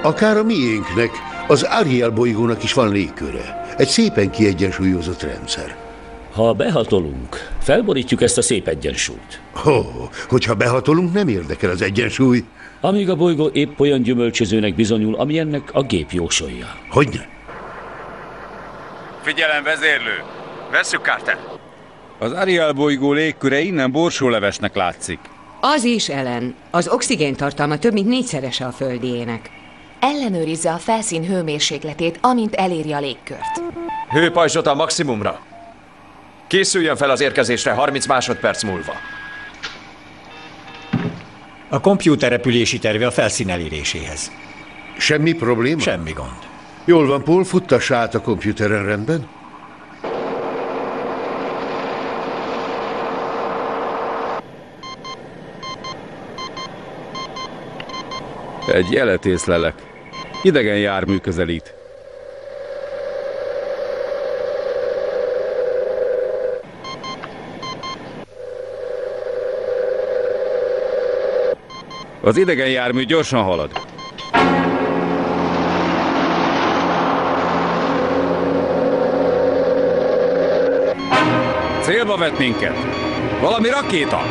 Akár a miénknek, az Ariel bolygónak is van légköre. Egy szépen kiegyensúlyozott rendszer. Ha behatolunk, felborítjuk ezt a szép egyensúlyt. Hogyha behatolunk, nem érdekel az egyensúly. Amíg a bolygó épp olyan gyümölcsözőnek bizonyul, amilyennek a gép jósolja. Hogyne? Figyelem, vezérlő! Vesszük, Carter! Az Ariel bolygó légköre innen borsólevesnek látszik. Az is, Ellen. Az oxigén tartalma több mint 4-szerese a földiének. Ellenőrizze a felszín hőmérsékletét, amint eléri a légkört. Hőpajzsot a maximumra. Készüljön fel az érkezésre 30 másodperc múlva. A kompjúter repülési terve a felszín eléréséhez. Semmi probléma? Semmi gond. Jól van, Paul, futtassa át a kompjúteren, rendben? Egy jelet észlelek. Idegen jármű közelít. Az idegen jármű gyorsan halad. Célba vett minket. Valami rakéta.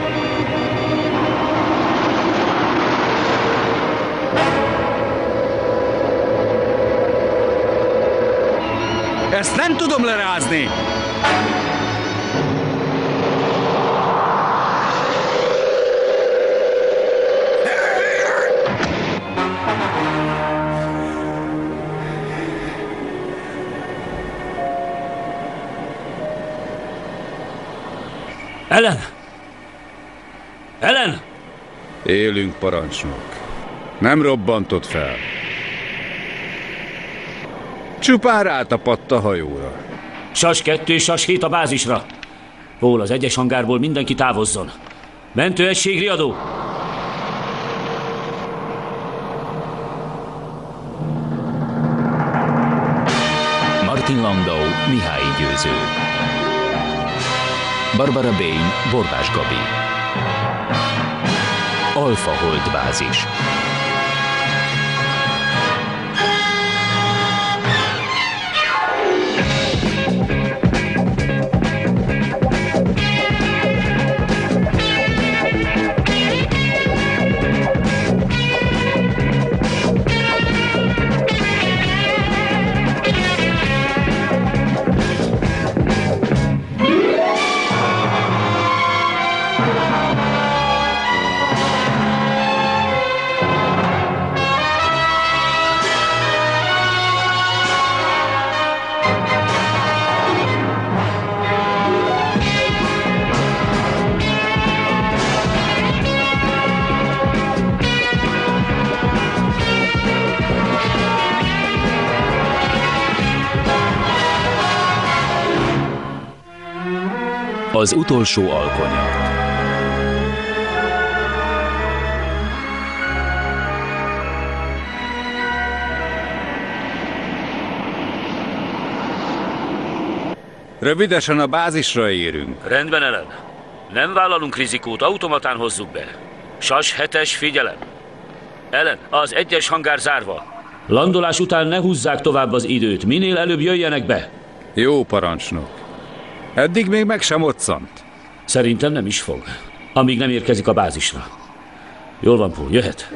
Ezt nem tudom lerázni! Ellen! Ellen! Élünk, parancsnok. Nem robbantott fel. Csupán rátapadt a hajóra. SAS 2 és SAS 7 a bázisra. Paul, az egyes hangárból mindenki távozzon. Mentőegység riadó! Martin Landau, Mihály Győző. Barbara Bain, Borbás Gabi. Alfa Hold bázis. Az utolsó alkonya. Rövidesen a bázisra érünk. Rendben, Ellen. Nem vállalunk rizikót, automatán hozzuk be. SAS 7-es, figyelem. Ellen, az egyes hangár zárva. Landolás után ne húzzák tovább az időt, minél előbb jöjjenek be. Jó, parancsnok. Eddig még meg sem moccant. Szerintem nem is fog, amíg nem érkezik a bázisra. Jól van, Paul, jöhet.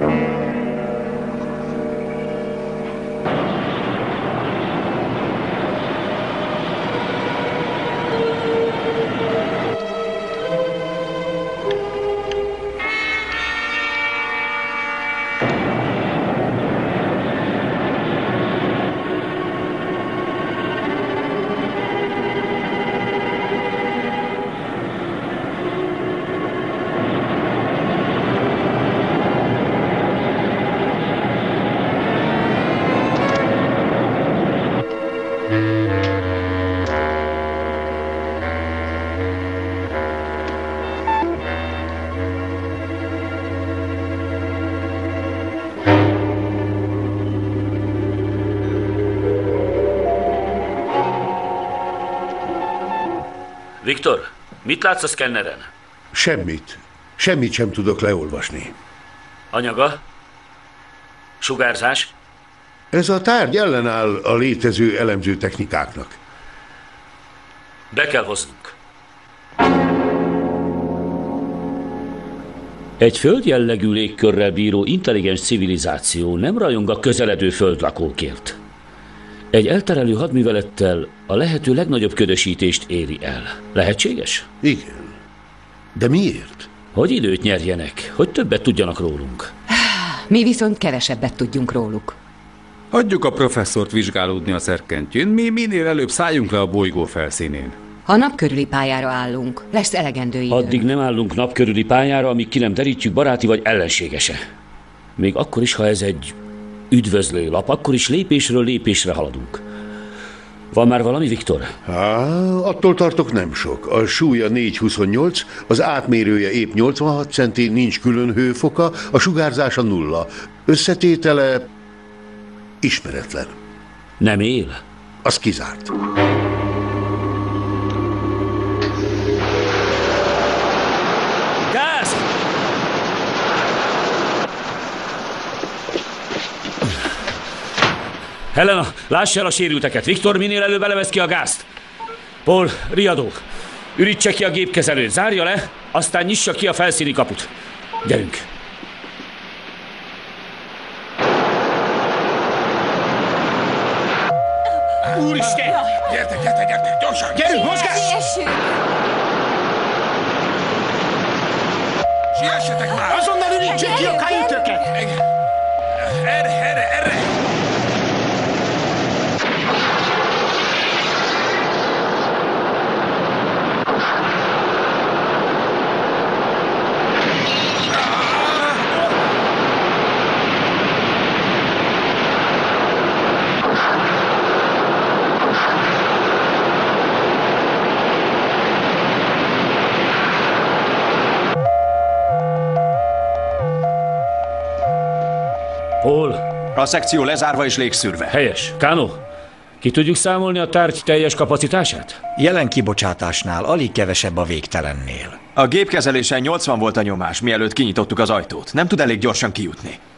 Viktor, mit látsz a szkenneren? Semmit. Semmit sem tudok leolvasni. Anyaga? Sugárzás? Ez a tárgy ellenáll a létező elemző technikáknak. Be kell hoznunk. Egy földjellegű légkörrel bíró intelligens civilizáció nem rajong a közeledő földlakókért. Egy elterelő hadművelettel a lehető legnagyobb ködösítést éri el. Lehetséges? Igen. De miért? Hogy időt nyerjenek, hogy többet tudjanak rólunk. Mi viszont kevesebbet tudjunk róluk. Hagyjuk a professzort vizsgálódni a szerkentyűn, mi minél előbb szálljunk le a bolygó felszínén. Ha nap körüli pályára állunk, lesz elegendő idő. Addig nem állunk nap körüli pályára, amíg ki nem derítjük baráti vagy ellenségese. Még akkor is, ha ez egy üdvözlő lap, akkor is lépésről lépésre haladunk. Van már valami, Viktor? Attól tartok nem sok. A súlya 428, az átmérője épp 86 centi, nincs külön hőfoka, a sugárzása 0. Összetétele ismeretlen. Nem él? Az kizárt. Gáz! Helena, láss el a sérülteket. Viktor, minél előbb elevesz ki a gázt. Paul, riadó, ürítse ki a gépkezelőt, zárja le, aztán nyissa ki a felszíni kaput. Gyerünk! Úristen! Gyertek, gyorsan! Gyerünk, mozgás! Siessetek már! Azonnal ürítsék ki a kajütöket! Erre! Paul! A szekció lezárva és légszűrve. Helyes. Kano, ki tudjuk számolni a tárgy teljes kapacitását? Jelen kibocsátásnál alig kevesebb a végtelennél. A gépkezelésen 80 volt a nyomás, mielőtt kinyitottuk az ajtót. Nem tud elég gyorsan kijutni.